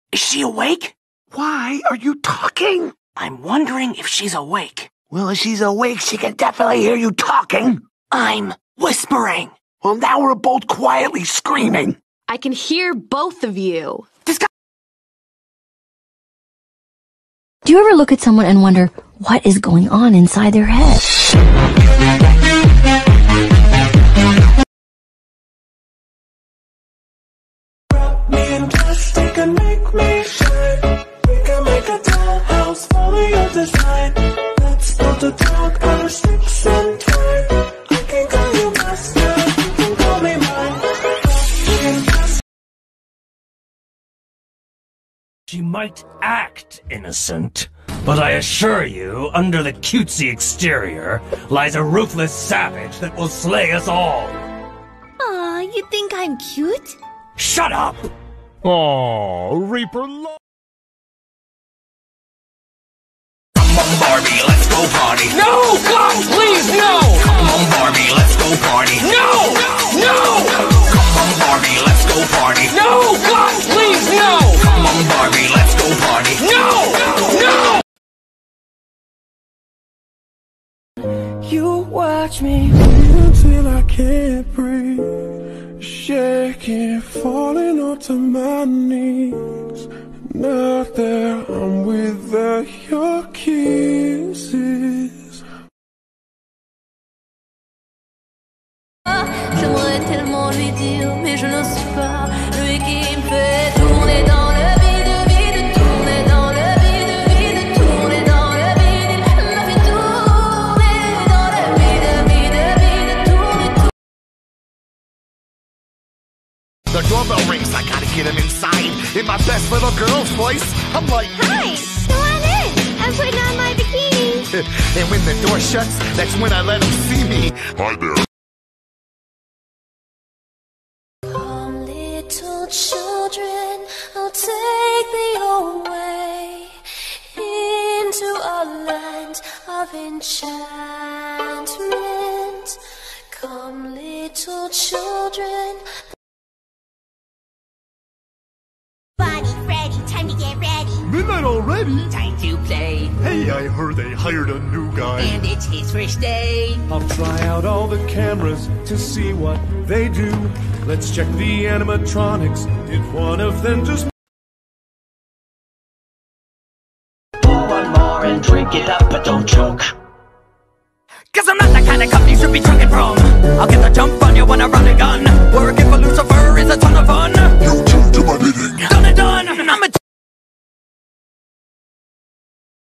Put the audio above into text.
Is she awake? Why are you talking? I'm wondering if she's awake. Well, if she's awake, she can definitely hear you talking. I'm whispering. Well, now we're both quietly screaming. I can hear both of you. Do you ever look at someone and wonder what is going on inside their head? Wrap me in plastic and make me shine. We can make a dollhouse, follow your design. Let's build a dog out of sticks and twine. I can call you master, you can call me mine. She might act innocent, but I assure you, under the cutesy exterior lies a ruthless savage that will slay us all. Aw, you think I'm cute? Shut up! Oh, Reaper Lo- Come on, Barbie, let's go party. No! God, please, no! Come on, Barbie, let's go party. No! No! Come on, Barbie, let's go party. No! God, please, no! Come on, Barbie, let's go party. No! No! You watch me until I can't breathe, shaking, falling onto my knees. And out there, I'm with your kisses. J'aimerais tellement lui dire, mais je n'ose pas. Lui qui me fait tourner dans le vide, tourner dans le vide, tourner dans le vide. Il m'a fait tourner dans le vide, tourner. The doorbell rings, I gotta get him inside. In my best little girl's voice, I'm like, Hi, go on in. I'm putting on my bikini. and when the door shuts, that's when I let him see me. Hi there. Come, little children, I'll take thee away into a land of enchantment. Come, little children. Bonnie, Freddy, time to get ready. Midnight already? Time to play. Hey, I heard they hired a new guy. And it's his first day. I'll try out all the cameras to see what they do. Let's check the animatronics. Did one of them just... Pour one more and drink it up, but don't choke. 'Cause I'm not the kind of cup you should be drunk and broke.